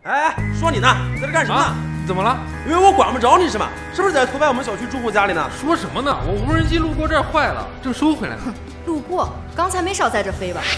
哎，说你呢，在这干什么呢？ 怎么了？ 以为我管不着你是吗？是不是在偷拍我们小区住户家里呢？ 说什么呢？我无人机路过这儿坏了，正收回来呢。 路过，刚才没少在这飞吧？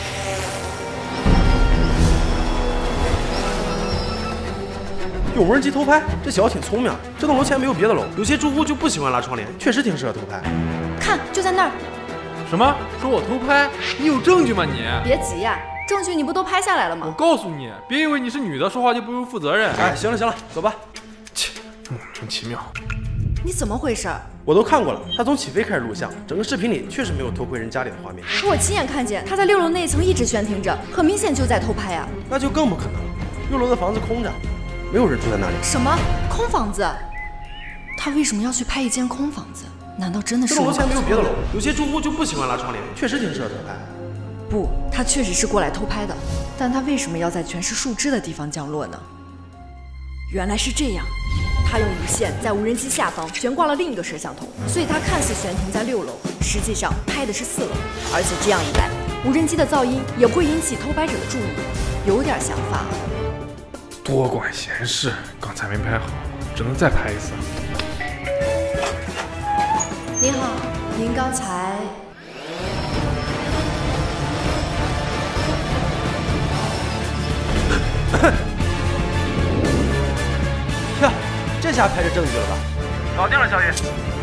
用无人机偷拍，这小子挺聪明。这栋楼前没有别的楼，有些住户就不喜欢拉窗帘，确实挺适合偷拍。 看，就在那儿。 什么？说我偷拍？你有证据吗你？ 别急呀，证据你不都拍下来了我吗？ 告诉你，别以为你是女的，说话就不用负责任。 哎，行了行了，走吧。 切，莫名其妙。 你怎么回事？ 我都看过了，他从起飞开始录像，整个视频里确实没有偷窥人家里的画面。 可我亲眼看见他在6楼那一层一直悬停着，很明显就在偷拍啊！ 那就更不可能了。6楼的房子空着，没有人住在那里。 什么空房子？他为什么要去拍一间空房子？难道真的是这栋楼前没有别的楼， 我搞错了？ 有些住户就不喜欢拉窗帘，确实挺适合偷拍。 不，他确实是过来偷拍的，但他为什么要在全是树枝的地方降落呢？原来是这样，他用无线在无人机下方悬挂了另一个摄像头，所以他看似悬停在6楼，实际上拍的是4楼。而且这样一来，无人机的噪音也不会引起偷拍者的注意，有点想法。 多管闲事，刚才没拍好，只能再拍一次。 您好，您刚才呀，这下拍着证据了吧？ 搞定了，小雨。